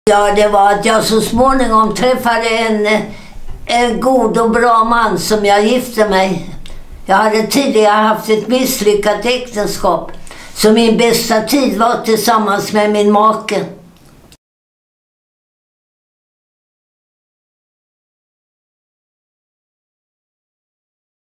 Ja, det var att jag så småningom träffade en god och bra man som jag gifte mig. Jag hade tidigare haft ett misslyckat äktenskap. Så min bästa tid var tillsammans med min make.